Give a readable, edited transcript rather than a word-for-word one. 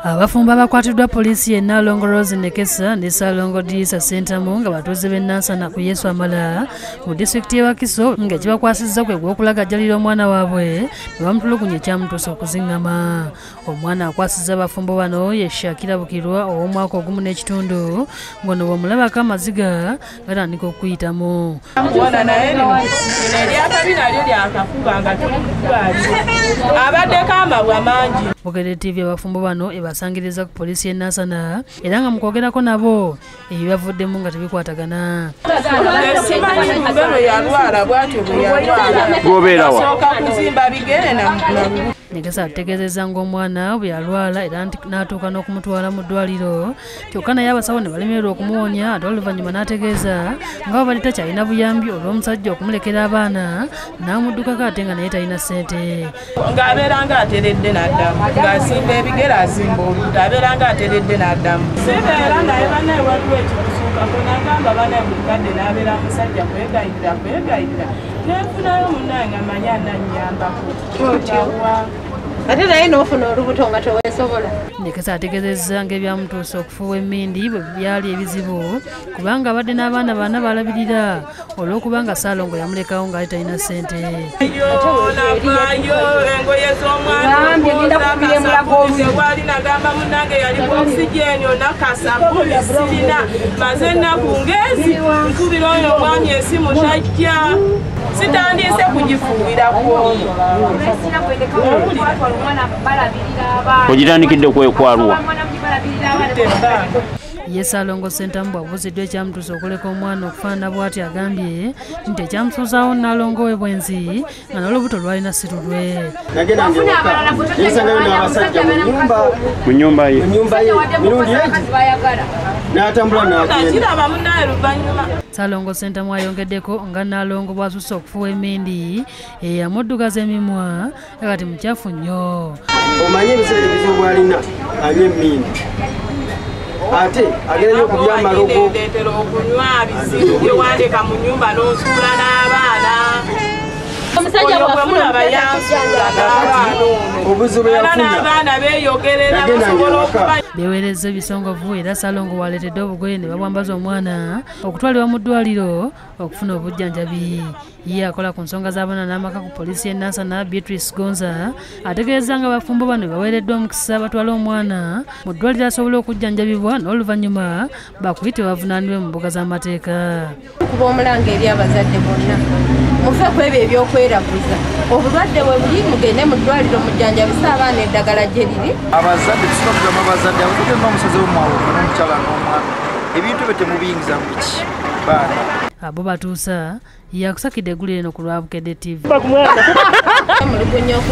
Abafumba bakwatiddwa poliisi e Nalongo Rose Nekesa ne Salongo Dirisa Sentamu nga batuuze b'e Nansana ku Yesu Amala mu disitulikiti y'e Wakiso nga kibakwasizza kwe gw'okulagajjalira omwana waabwe ne bamutulugunya ekyamutuusa okuziŋŋama. Omwana akwasizza abafumbo bano ye Shakira Bukirwa ow'omwaka ogumu n'ekitundu ng'ono bw'omulabako amaziga gatandika okuyitamu. Bukedde TV abafumbo bano ebasangiriza ku poliisi y'e Nansana era nga mu kwogerako nabo ebibavuddemu nga tebikwatagana. Nekesa ategeezezza ng'omwana bwe yalwala era n'atuuka n'okumutwala mu ddwaliro kyokka naye abasawo ne balemererwa okumuwonya ate oluvannyuma n'ategeeza nga bwe bali takyalina buyambi olw'omusajja okumulekera abaana n'amuddukako ate nga naye talina ssente. Ng'abeera ng'ateredde n'addamu ng'asimba ebigere azimba oludda abeera ng'ateredde n'addamu. Sibeera naye bannaye waliwo ekikusuukako n'agamba bannaye buli kadde n'abeera musajja kwegayirira neefunayo munnaye nga manyi anannyambako. Ate naye n'ofuna olubuto nga teweesobola. Nekesa ategeezezza ng'ebyamutuusa okufuuwa emmindi bwe byali ebizibu kubanga abadde n'abaana bana balabirira olw'okubanga Salongo yamulekawo ng'ali talina ssente. Engoye z'omwana wali nagamba munnange yali oxygen nakasabuni sirina maze ennaku ngezi nkubira oyo omwami esimu tajja sitandise kugifuuyira kw'omu. Ogitandikidde kwekwaluwa. Ye Salongo Sentamu bw'abuuziddwa ekyamutuusa okuleka omwana okufaanana bw'ati agambye nti ekyamusuuzaawo Nalongo we bwenzi nga n'olubuto lwalina si lulwe. Nagenda ndewaka nensangayo n'abasajja mu nnyumba ye mirundi egi n'atambula n'agenda. Salongo Sentamu ayongeddeko nga Nalongo bw'asusse okufuuwa emmindi eyamuddugaza emimwa kati mukyafu nnyo. Omanye ebiseera ebizibu bw'alina anywa emmindi ate agerayo okulya amalogo okunywa bizibu byewandeka mu nnyumba n'osuula n'abaana. obuzibu n'abaana beeyogerera basobola okuba. Beweereza ebisongovu era Salongo waleetedde obugoye ne babwambaza omwana okutwalibwa mu ddwaliro okufuna obujjanjabi. Ye akola ku nsonga z'abaana n'amaka ku poliisi y'e Nansana Beatrice Gonza ategeeza nga abafumbo bano baweereddwa omukisa batwala omwana mu ddwaliro asobole okujjanjabibwa n'oluvannyuma bakuyite bavunaanibwe mu mbuga z'amateeka. Kuba omulanga eri abazadde bonna muve ku ebyo ebyokweraguza obulwadde bwe buli mugende mu ddwaliro mujjanjabise abaana eddagala gye liri. Abazadde tusobola kugamba abazadde abazadde n'omusaze w'omwawo n'omukyala n'omwana ebintu bye temubiyingiza mu biki baana. Abo batuusa yakusakidde eggulu eno ku lwa Bukedde TV.